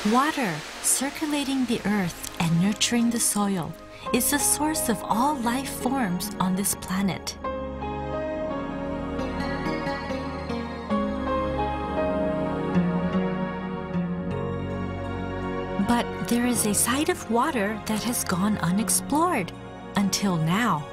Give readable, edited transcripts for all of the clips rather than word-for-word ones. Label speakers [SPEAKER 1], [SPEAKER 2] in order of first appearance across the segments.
[SPEAKER 1] Water circulating the earth and nurturing the soil is the source of all life forms on this planet. But there is a side of water that has gone unexplored until now.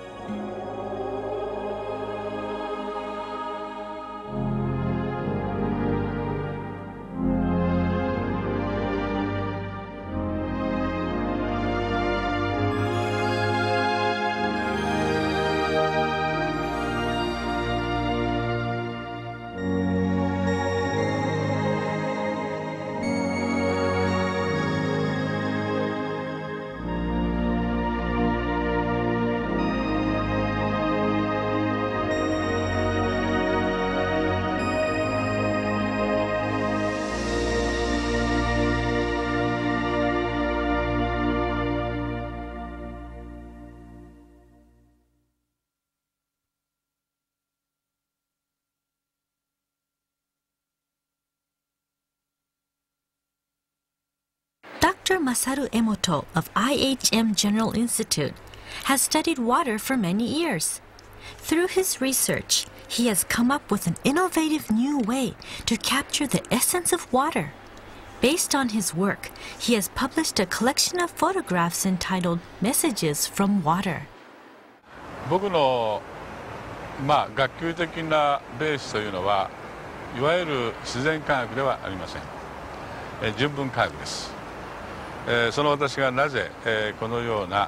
[SPEAKER 1] Dr. Masaru Emoto of IHM General Institute has studied water for many years. Through his research, he has come up with an innovative new way to capture the essence of water. Based on his work, he has published a collection of photographs entitled Messages from Water.
[SPEAKER 2] 僕の学級的なベースというのはいわゆる自然科学ではありません。純文科学です。その私がなぜこのような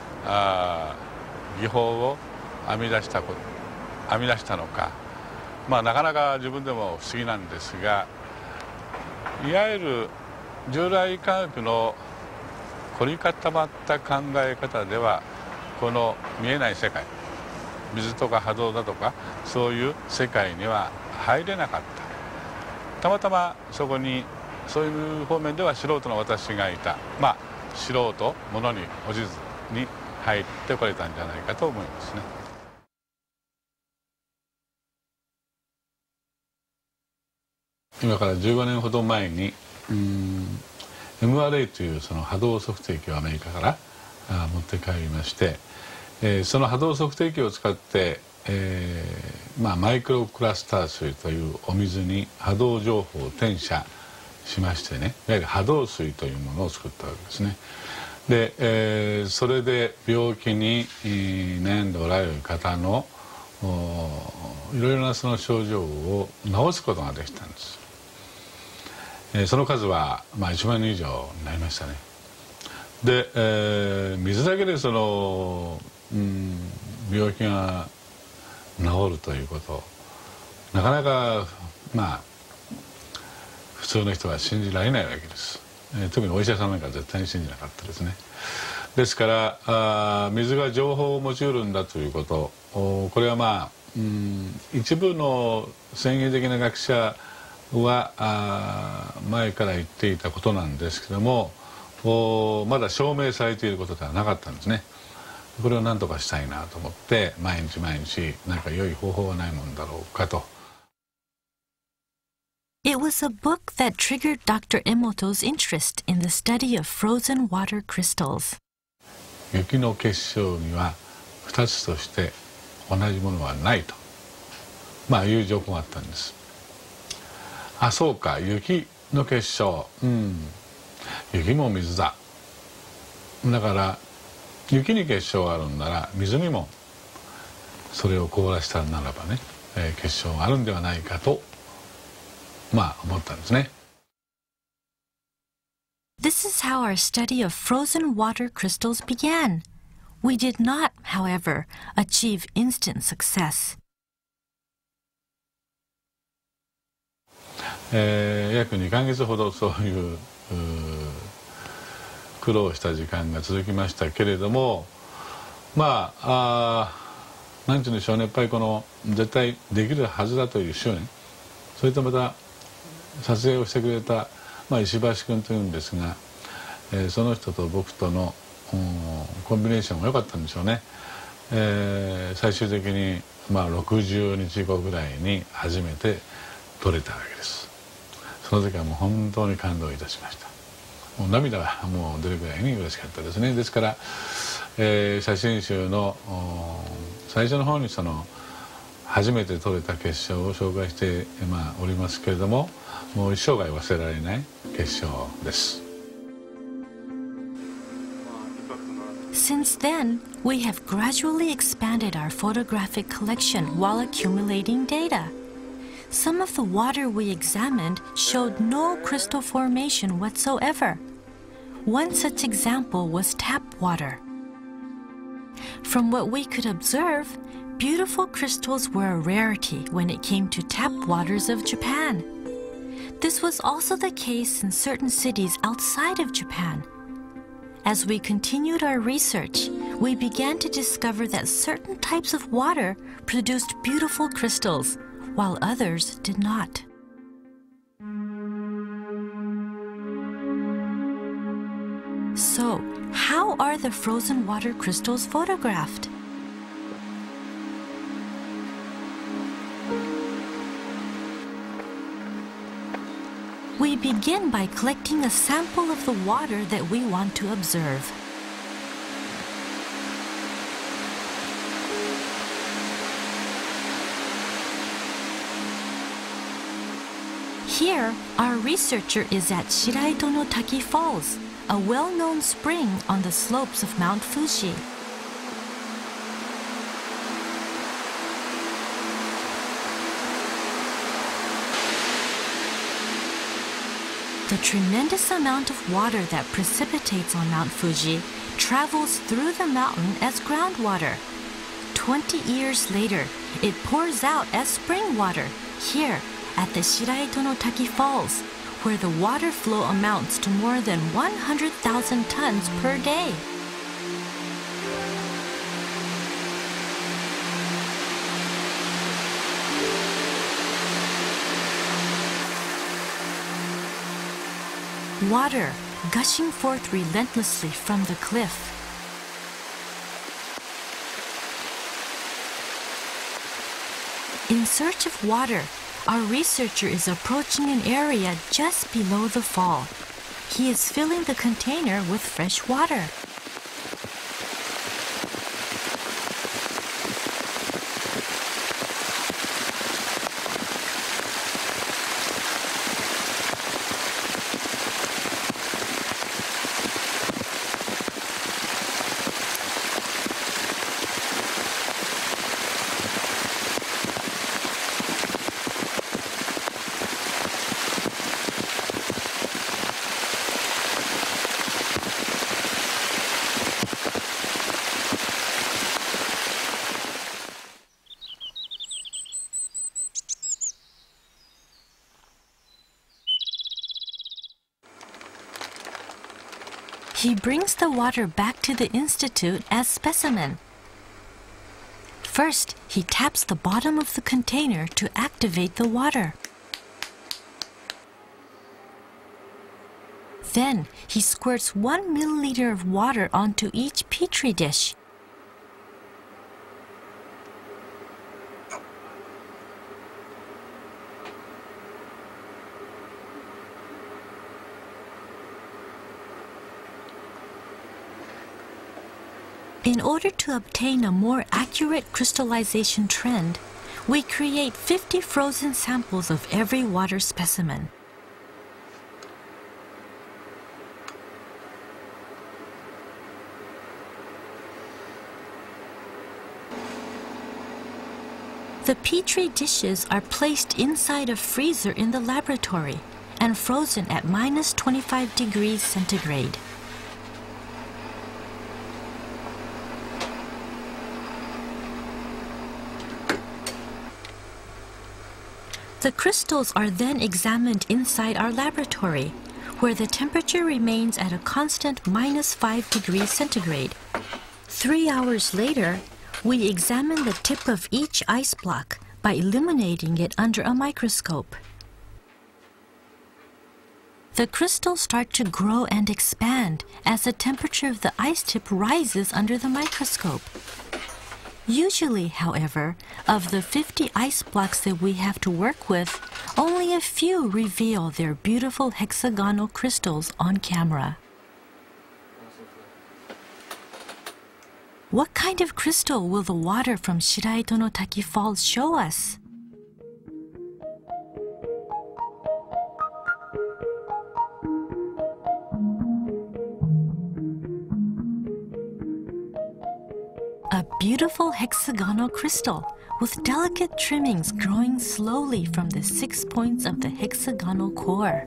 [SPEAKER 2] 技法を編み出したのか、なかなか自分でも不思議なんですが、いわゆる従来科学の凝り固まった考え方ではこの見えない世界、水とか波動だとかそういう世界には入れなかった。たまたまそこにそういう方面では素人の私がいた、素人ものにおじずに入ってこれたんじゃないかと思いますね。今から15年ほど前にMRA というその波動測定器をアメリカから持って帰りまして、その波動測定器を使って、マイクロクラスター水というお水に波動情報を転写しましてね、いわゆる波動水というものを作ったわけですね。で、それで病気に悩んでおられる方のいろいろなその症状を治すことができたんです。その数は1万人以上になりましたね。で、水だけでその、病気が治るということなかなか普通の人は信じられないわけです。特にお医者さんなんかは絶対に信じなかったですね。ですから水が情報を持ち得るんだということ、これは一部の先鋭的な学者は前から言っていたことなんですけども、まだ証明されていることではなかったんですね。これを何とかしたいなと思って毎日何か良い方法はないもんだろうかと。
[SPEAKER 1] It was a book that triggered Dr. Emoto's interest in the study of frozen water crystals.
[SPEAKER 2] 雪の結晶には2つとして同じものはないと、いう情報があったんです。そうか、雪の結晶、雪も水だ。だから雪に結晶があるんなら水にもそれを凍らしたならばね、結晶があるんではないかと思ったんですね。
[SPEAKER 1] This is how our study of frozen water crystals began. We did not, however, achieve instant success.
[SPEAKER 2] 約2ヶ月ほどそういう苦労した時間が続きましたけれども、なんて言うんでしょうね、やっぱりこの絶対できるはずだという執念、それとまた撮影をしてくれた、石橋君というんですが、その人と僕とのコンビネーションが良かったんでしょうね。最終的に60日後ぐらいに初めて撮れたわけです。その時はもう本当に感動いたしました。 もう涙がもう出るぐらいに嬉しかったですね。ですから、写真集の最初の方にその初めて撮れた結晶を紹介して、おりますけれども、もう一生涯忘れられない結晶です。
[SPEAKER 1] Since then, we have gradually expanded our photographic collection while accumulating data. Some of the water we examined showed no crystal formation whatsoever. One such example was tap water. From what we could observe, beautiful crystals were a rarity when it came to tap waters of Japan. This was also the case in certain cities outside of Japan. As we continued our research, we began to discover that certain types of water produced beautiful crystals, while others did not. So, how are the frozen water crystals photographed? We begin by collecting a sample of the water that we want to observe. Here, our researcher is at Shiraito no Taki Falls, a well-known spring on the slopes of Mount Fuji. The tremendous amount of water that precipitates on Mount Fuji travels through the mountain as groundwater. 20 years later, it pours out as spring water here at the Shiraito no Taki Falls, where the water flow amounts to more than 100,000 tons per day. Water gushing forth relentlessly from the cliff. In search of water, our researcher is approaching an area just below the fall. He is filling the container with fresh water. He brings the water back to the institute as specimen. First, he taps the bottom of the container to activate the water. Then, he squirts 1 milliliter of water onto each petri dish. In order to obtain a more accurate crystallization trend, we create 50 frozen samples of every water specimen. The petri dishes are placed inside a freezer in the laboratory and frozen at -25 degrees centigrade. The crystals are then examined inside our laboratory, where the temperature remains at a constant -5 degrees centigrade. 3 hours later, we examine the tip of each ice block by illuminating it under a microscope. The crystals start to grow and expand as the temperature of the ice tip rises under the microscope. Usually, however, of the 50 ice blocks that we have to work with, only a few reveal their beautiful hexagonal crystals on camera. What kind of crystal will the water from Shiraito no Taki Falls show us? A beautiful hexagonal crystal with delicate trimmings growing slowly from the 6 points of the hexagonal core.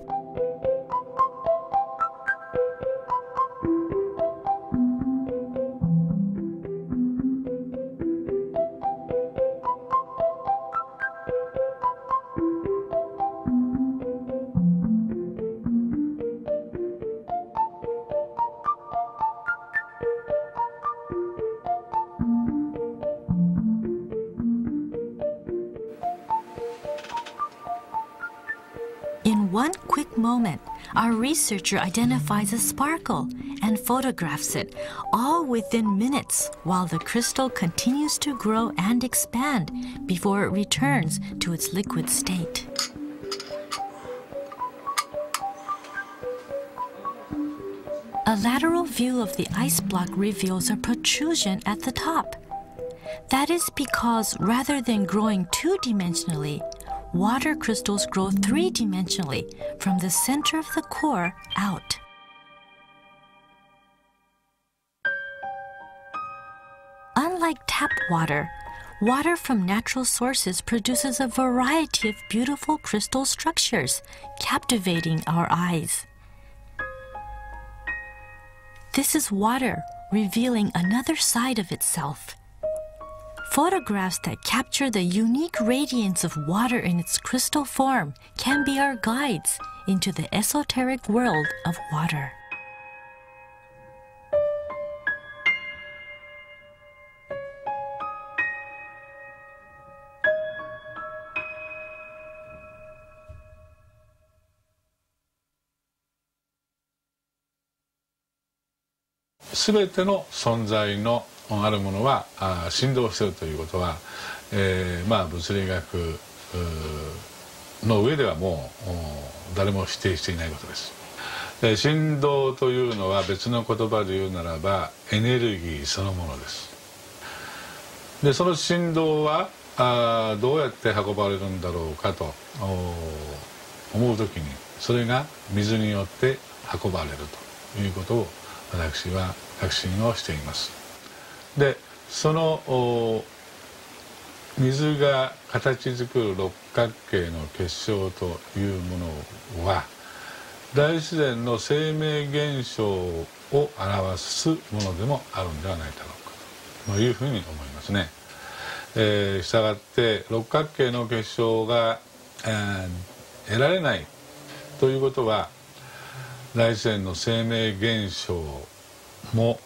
[SPEAKER 1] In one quick moment, our researcher identifies a sparkle and photographs it, all within minutes, while the crystal continues to grow and expand before it returns to its liquid state. A lateral view of the ice block reveals a protrusion at the top. That is because rather than growing two-dimensionally, water crystals grow three-dimensionally from the center of the core out. Unlike tap water, water from natural sources produces a variety of beautiful crystal structures, captivating our eyes. This is water revealing another side of itself. Photographs that capture the unique radiance of water in its crystal form can be our guides into the esoteric world of water.
[SPEAKER 2] すべての存在のあるものは振動しているということは、物理学の上ではもう誰も否定していないことです。で、振動というのは別の言葉で言うならばエネルギーそのものです。で、その振動はどうやって運ばれるんだろうかと思うときに、それが水によって運ばれるということを私は確信をしています。で、その水が形作る六角形の結晶というものは大自然の生命現象を表すものでもあるんではないだろうかというふうに思いますね。したがって六角形の結晶が、得られないということは大自然の生命現象も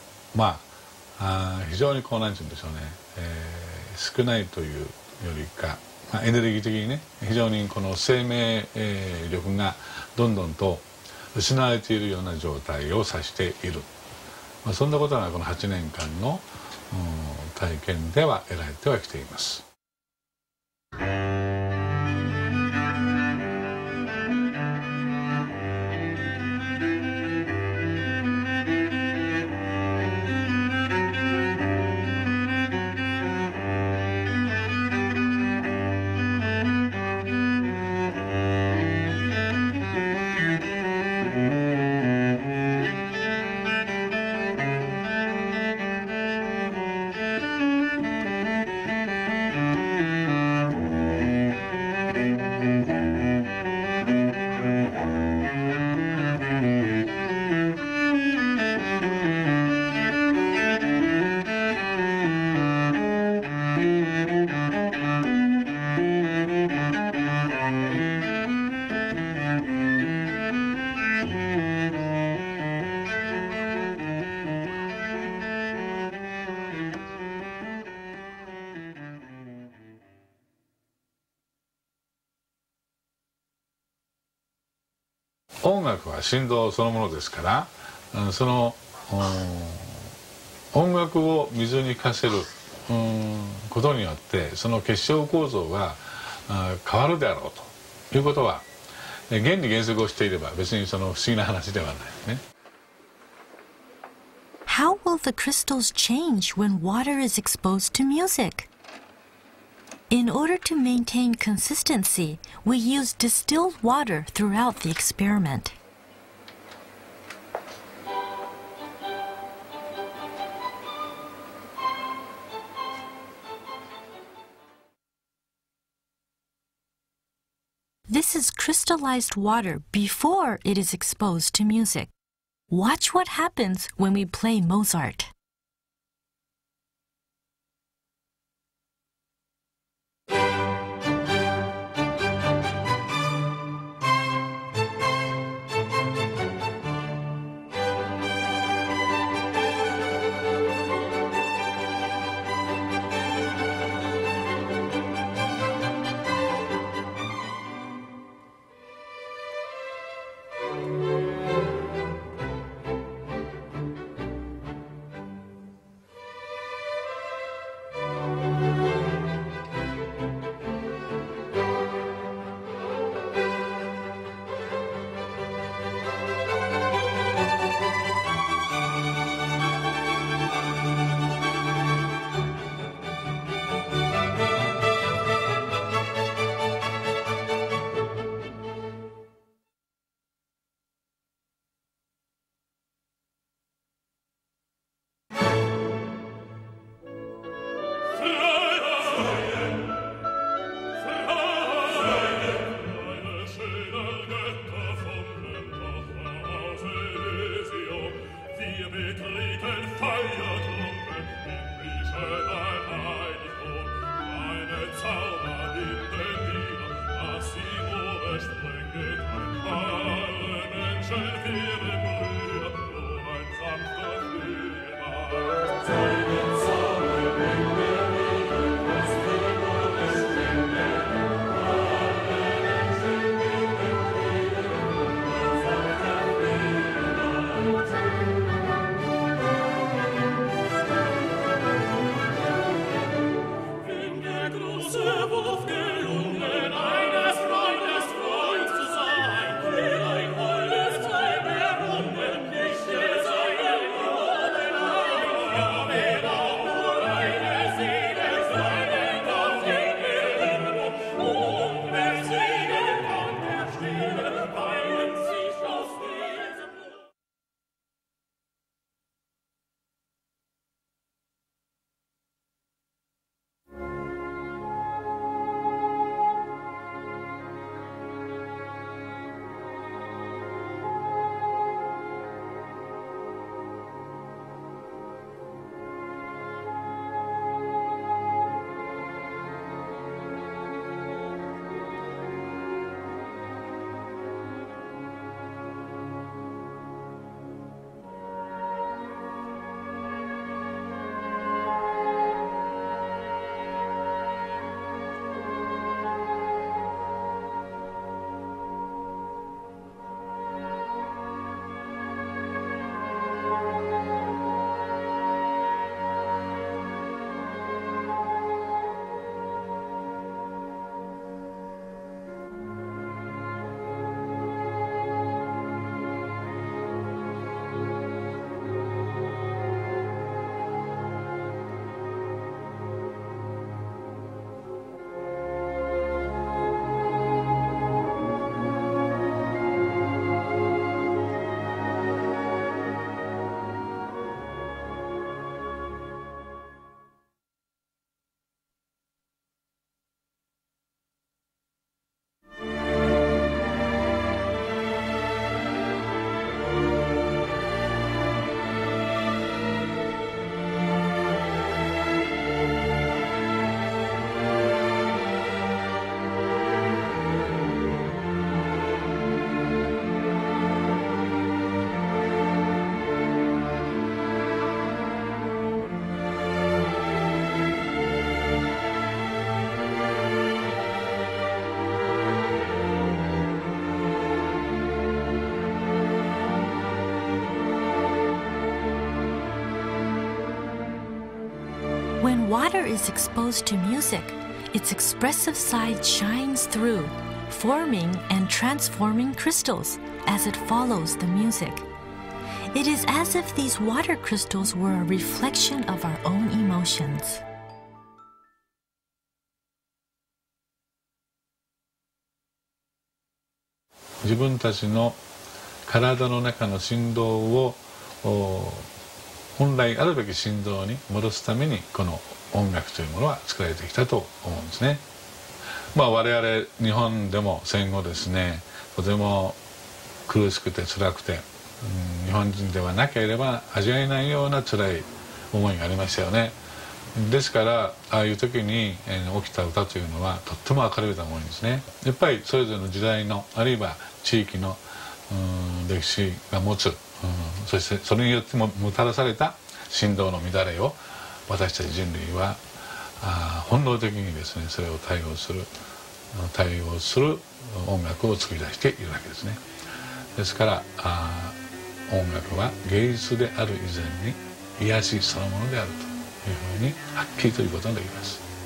[SPEAKER 2] 非常になんて言うんでしょうね、少ないというよりか、エネルギー的にね非常にこの生命力がどんどんと失われているような状態を指している、そんなことがこの8年間の体験では得られてはきています。音楽は振動そのものですから、その音楽を水に課せることによってその結晶構造が変わるであろうということは原理原則をしていれば別にその不思議な話ではないね。
[SPEAKER 1] How will the crystals change when water is exposed to music? In order to maintain consistency, we use distilled water throughout the experiment. This is crystallized water before it is exposed to music. Watch what happens when we play Mozart. When water is exposed to music, its expressive side shines through, forming and transforming crystals as it follows the music. It is as if these water crystals were a reflection of our own emotions.
[SPEAKER 2] 自分たちの体の中の振動を本来あるべき振動に戻すためにこの音楽というものは作られてきたと思うんですね。我々日本でも戦後ですね、とても苦しくて辛くて、日本人ではなければ味わえないような辛い思いがありましたよね。ですからああいう時に起きた歌というのはとっても明るいと思うんですね。やっぱりそれぞれの時代のあるいは地域の歴史が持つ、そしてそれによってもたらされた振動の乱れを私たち人類は本能的にですね、それを対応する音楽を作り出しているわけですね。ですから音楽は芸術である以前に癒しそのものであるというふうにはっきりということができます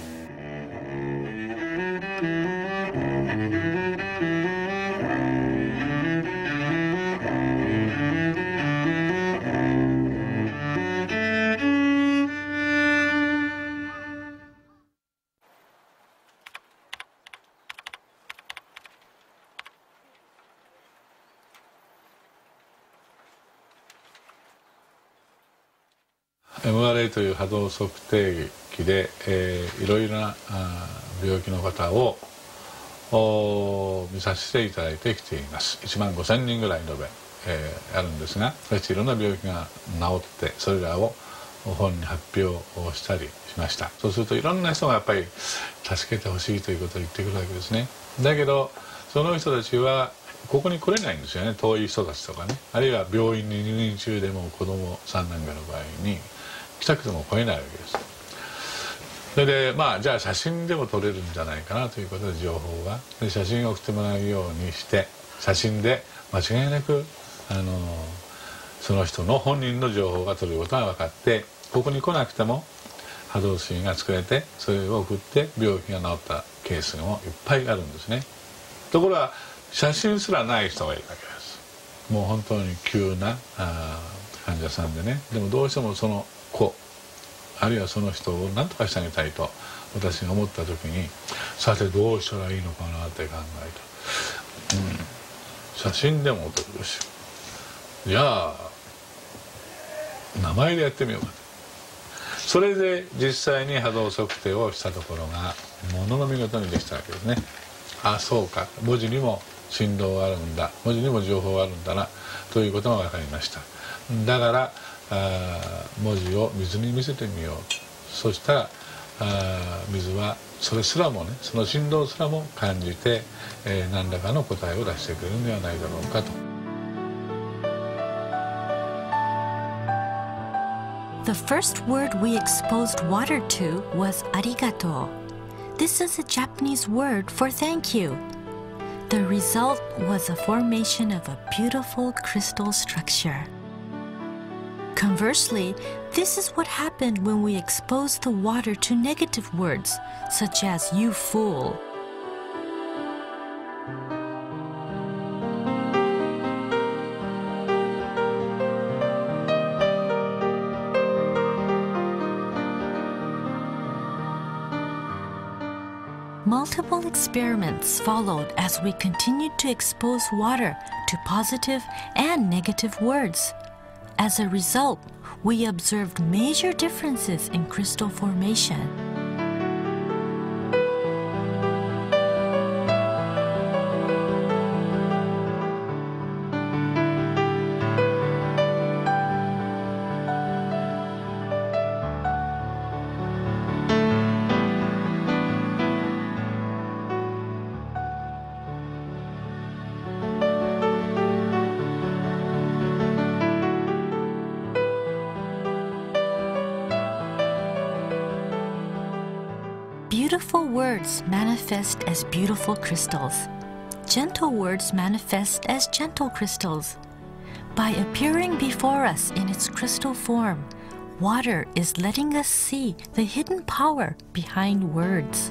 [SPEAKER 2] 。MRI という波動測定器で、いろいろな病気の方を見させていただいてきています。1万5000人ぐらい延べ、あるんですが、そしていろんな病気が治ってそれらを本に発表をしたりしました。そうするといろんな人がやっぱり助けてほしいということを言ってくるわけですね。だけどその人たちはここに来れないんですよね。遠い人たちとかね、あるいは病院に入院中でも子供さんなんかの場合に来たくても来れないわけです。それでじゃあ写真でも撮れるんじゃないかなということで情報がで写真を送ってもらうようにして写真で間違いなくその人の本人の情報が取れることが分かって、ここに来なくても波動水が作れてそれを送って病気が治ったケースもいっぱいあるんですね。ところが写真すらない人がいるわけです。もう本当に急な患者さんでね、でもどうしてもその子あるいはその人を何とかしてあげたいと私が思った時に、さてどうしたらいいのかなって考えた、写真でも撮るし、じゃあ名前でやってみようかと。それで実際に波動測定をしたところがものの見事にできたわけですね。あ、そうか、文字にも振動があるんだ、文字にも情報があるんだなということが分かりました。だから文字を水に見せてみよう。そしたら水はそれすらもね、その振動すらも感じて、何らかの答えを出してくれるんではないだろうかと。
[SPEAKER 1] The first word we exposed water to was arigato. This is a Japanese word for thank you. The result was a formation of a beautiful crystal structure. Conversely, this is what happened when we exposed the water to negative words, such as you fool. Multiple experiments followed as we continued to expose water to positive and negative words. As a result, we observed major differences in crystal formation. Beautiful words manifest as beautiful crystals. Gentle words manifest as gentle crystals. By appearing before us in its crystal form, water is letting us see the hidden power behind words.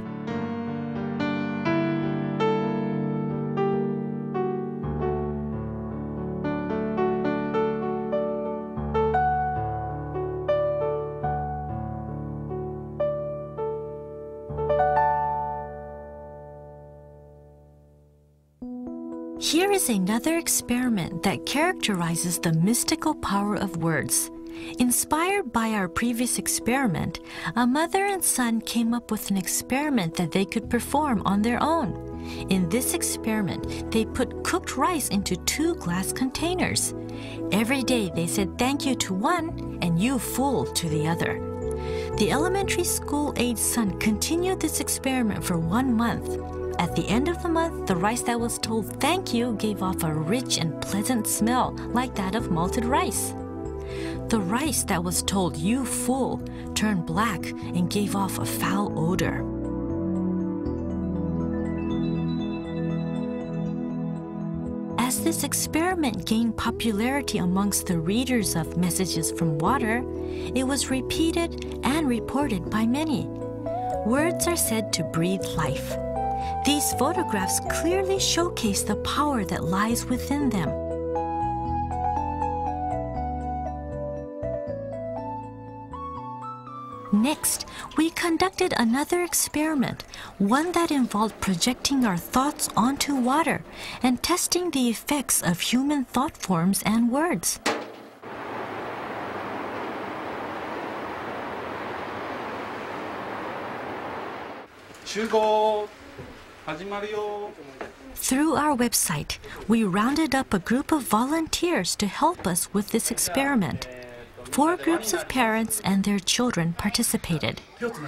[SPEAKER 1] Here is another experiment that characterizes the mystical power of words. Inspired by our previous experiment, a mother and son came up with an experiment that they could perform on their own. In this experiment, they put cooked rice into 2 glass containers. Every day they said thank you to one and you fool to the other. The elementary school-age son continued this experiment for 1 month. At the end of the month, the rice that was told thank you gave off a rich and pleasant smell like that of malted rice. The rice that was told you fool turned black and gave off a foul odor. As this experiment gained popularity amongst the readers of Messages from Water, it was repeated and reported by many. Words are said to breathe life. These photographs clearly showcase the power that lies within them. Next, we conducted another experiment, one that involved projecting our thoughts onto water and testing the effects of human thought forms and words. Through our website, we rounded up a group of volunteers to help us with this experiment. 4 groups of parents and their children participated.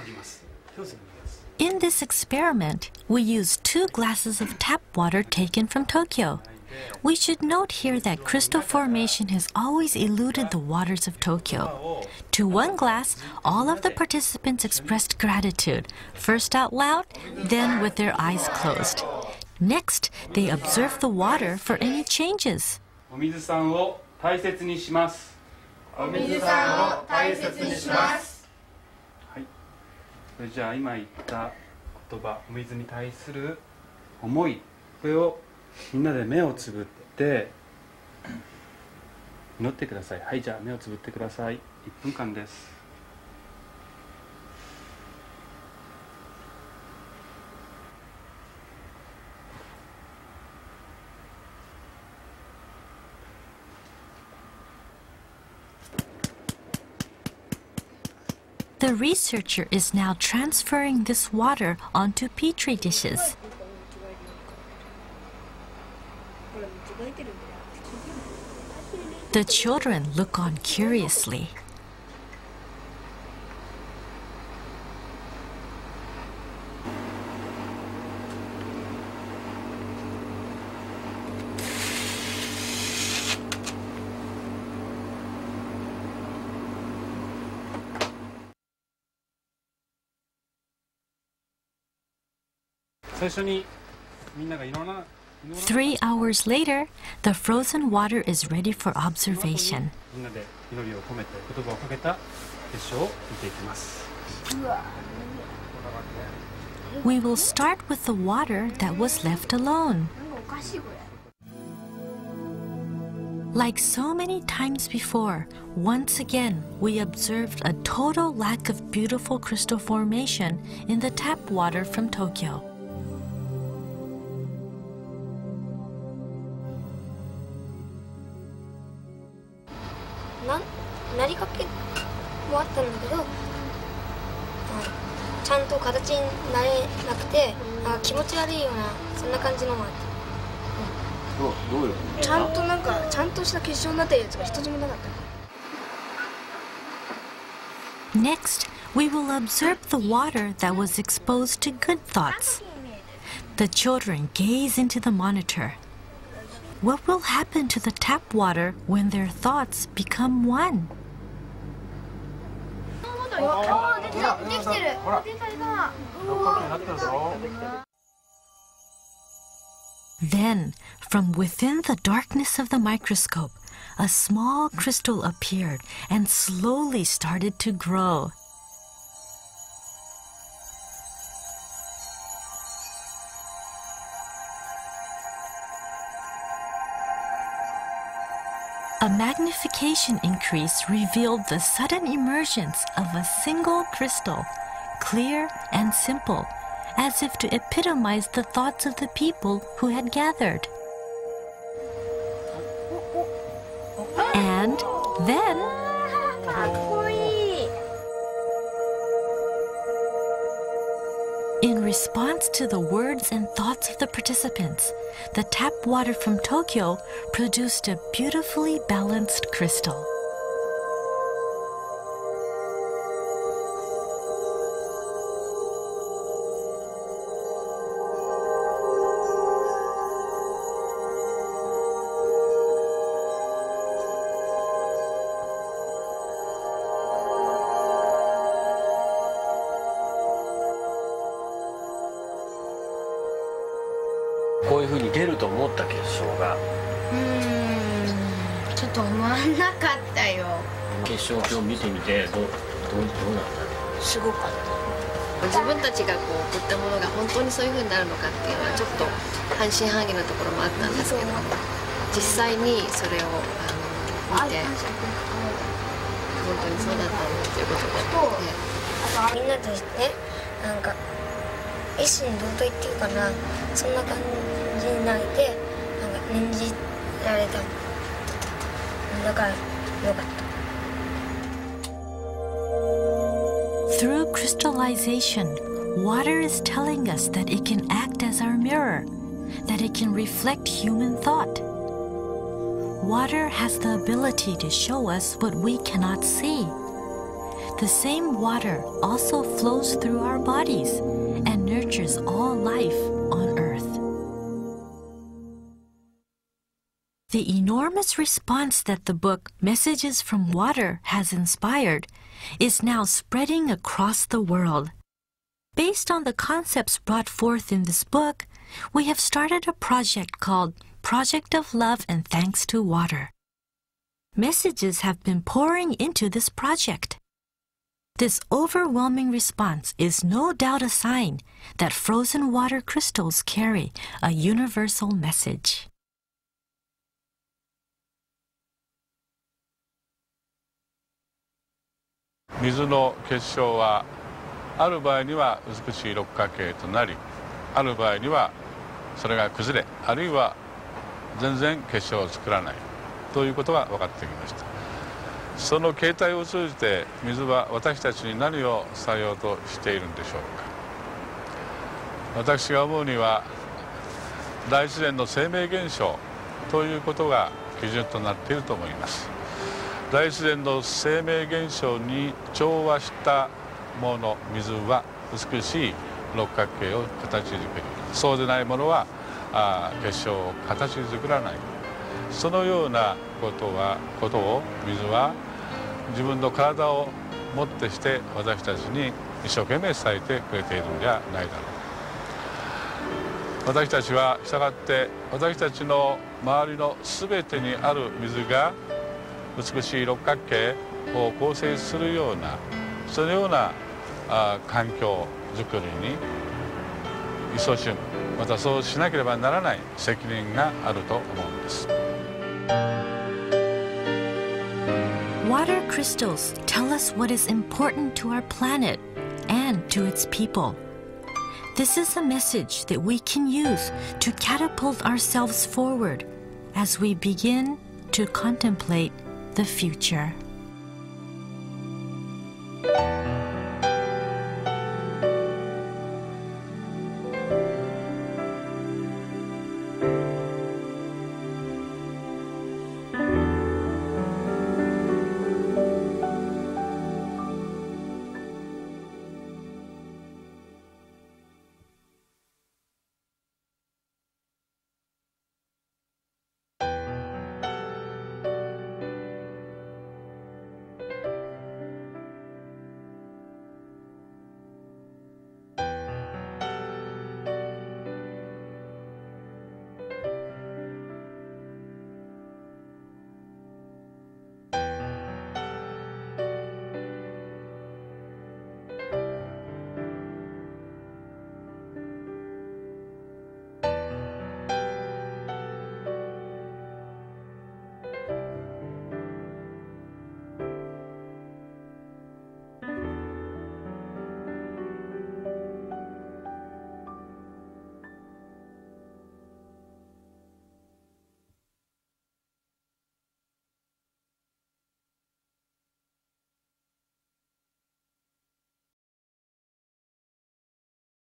[SPEAKER 1] In this experiment, we used 2 glasses of tap water taken from Tokyo. We should note here that crystal formation has always eluded the waters of Tokyo. To 1 glass, all of the participants expressed gratitude, first out loud, then with their eyes closed. Next, they observed the water for any changes.
[SPEAKER 3] お水さんを大切にします。お水さんを大切にします。はい。それじゃあ今言った言葉、お水に対する思い、これをみんなで目をつぶって祈ってください。はい、じゃあ目をつぶってください。1分間です。
[SPEAKER 1] The researcher is now transferring this water onto petri dishes. The children look on curiously. Three hours later, the frozen water is ready for observation. We will start with the water that was left alone. Like so many times before, once again we observed a total lack of beautiful crystal formation in the tap water from Tokyo. Next, we will observe the water that was exposed to good thoughts. The children gaze into the monitor. What will happen to the tap water when their thoughts become one? Then, from within the darkness of the microscope, a small crystal appeared and slowly started to grow. A magnification increase revealed the sudden emergence of a single crystal, clear and simple, as if to epitomize the thoughts of the people who had gathered. And then, in response to the words and thoughts of the participants, the tap water from Tokyo produced a beautifully balanced crystal.
[SPEAKER 4] こういうふうに出ると思った結晶が
[SPEAKER 5] ちょっと思わなかったよ。
[SPEAKER 4] 結晶今日見てみてどうなった
[SPEAKER 5] すごかった。自分たちがこう送ったものが本当にそういうふうになるのかっていうのはちょっと半信半疑のところもあったんですけど、実際にそれを見て本当にそうだったんだということで、
[SPEAKER 6] みんなでね、なんか一心同体っていうかな、そんな感じになれてなんか念じられた。だからよかった。
[SPEAKER 1] Through crystallization, water is telling us that it can act as our mirror, that it can reflect human thought. Water has the ability to show us what we cannot see. The same water also flows through our bodies and nurtures all life on Earth. The enormous response that the book Messages from Water has inspired is now spreading across the world. Based on the concepts brought forth in this book, we have started a project called Project of Love and Thanks to Water. Messages have been pouring into this project. This overwhelming response is no doubt a sign that frozen water crystals carry a universal message.
[SPEAKER 2] 水の結晶はある場合には美しい六角形となり、ある場合にはそれが崩れ、あるいは全然結晶を作らないということが分かってきました。その形態を通じて水は私たちに何を伝えようとしているんでしょうか。私が思うには大自然の生命現象ということが基準となっていると思います。大自然の生命現象に調和したもの、水は美しい六角形を形作り、そうでないものは結晶を形作らない。そのようなことを水は自分の体をもってして私たちに一生懸命伝えてくれているんじゃないだろう。私たちはしたがって私たちの周りの全てにある水が美しい六角形を構成するようなそのような環境づくりに勤しむ、またそうしなければならない責任があると思うんです。
[SPEAKER 1] Water crystals tell us what is important to our planet and to its people. This is a message that we can use to catapult ourselves forward as we begin to contemplate the future.